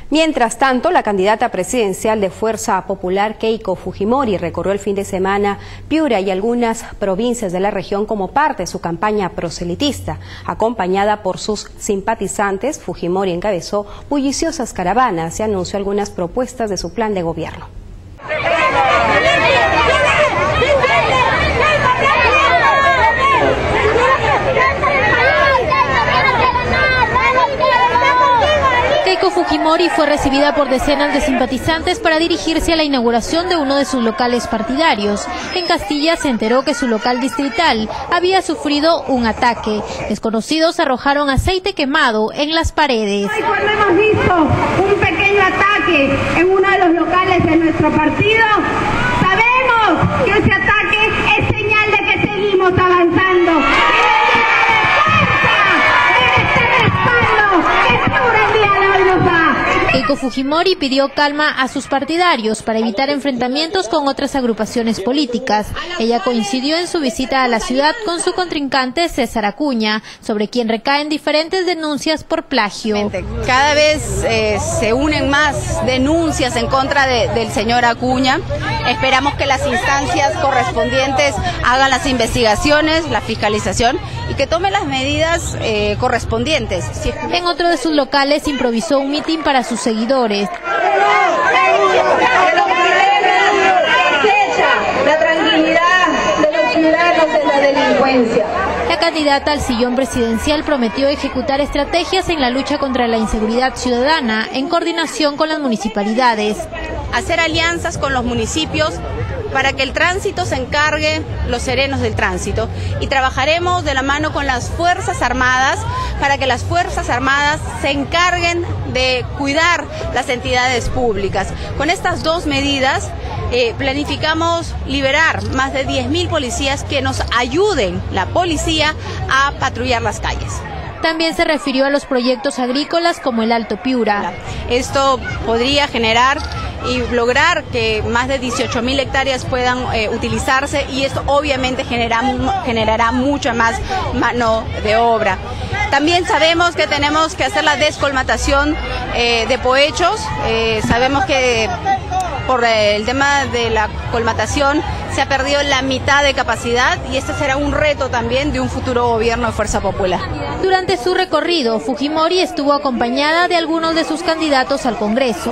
Mientras tanto, la candidata presidencial de Fuerza Popular, Keiko Fujimori, recorrió el fin de semana Piura y algunas provincias de la región como parte de su campaña proselitista. Acompañada por sus simpatizantes, Fujimori encabezó bulliciosas caravanas y anunció algunas propuestas de su plan de gobierno. Keiko Fujimori fue recibida por decenas de simpatizantes para dirigirse a la inauguración de uno de sus locales partidarios. En Castilla se enteró que su local distrital había sufrido un ataque. Desconocidos arrojaron aceite quemado en las paredes. Cuando hemos visto un pequeño ataque en uno de los locales de nuestro partido, sabemos que ese ataque es señal de que seguimos avanzando. Keiko Fujimori pidió calma a sus partidarios para evitar enfrentamientos con otras agrupaciones políticas. Ella coincidió en su visita a la ciudad con su contrincante César Acuña, sobre quien recaen diferentes denuncias por plagio. Cada vez se unen más denuncias en contra del señor Acuña. Esperamos que las instancias correspondientes hagan las investigaciones, la fiscalización y que tomen las medidas correspondientes. En otro de sus locales improvisó un mitin para sus seguidores. La tranquilidad de los ciudadanos en la delincuencia. La candidata al sillón presidencial prometió ejecutar estrategias en la lucha contra la inseguridad ciudadana en coordinación con las municipalidades. Hacer alianzas con los municipios para que el tránsito se encargue los serenos del tránsito, y trabajaremos de la mano con las Fuerzas Armadas para que las Fuerzas Armadas se encarguen de cuidar las entidades públicas. Con estas dos medidas planificamos liberar más de 10.000 policías que nos ayuden, la policía, a patrullar las calles. También se refirió a los proyectos agrícolas como el Alto Piura. Esto podría generar y lograr que más de 18.000 hectáreas puedan utilizarse, y esto obviamente generará mucha más mano de obra. También sabemos que tenemos que hacer la descolmatación de pohechos. Sabemos que por el tema de la colmatación se ha perdido la mitad de capacidad, y este será un reto también de un futuro gobierno de Fuerza Popular. Durante su recorrido, Fujimori estuvo acompañada de algunos de sus candidatos al Congreso.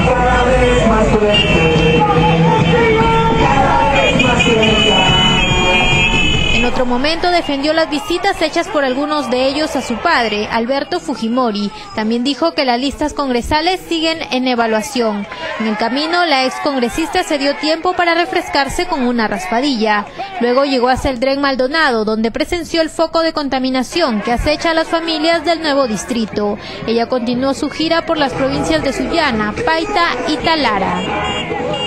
En otro momento defendió las visitas hechas por algunos de ellos a su padre, Alberto Fujimori. También dijo que las listas congresales siguen en evaluación. En el camino, la excongresista se dio tiempo para refrescarse con una raspadilla. Luego llegó hasta el Tren Maldonado, donde presenció el foco de contaminación que acecha a las familias del nuevo distrito. Ella continuó su gira por las provincias de Sullana, Paita y Talara.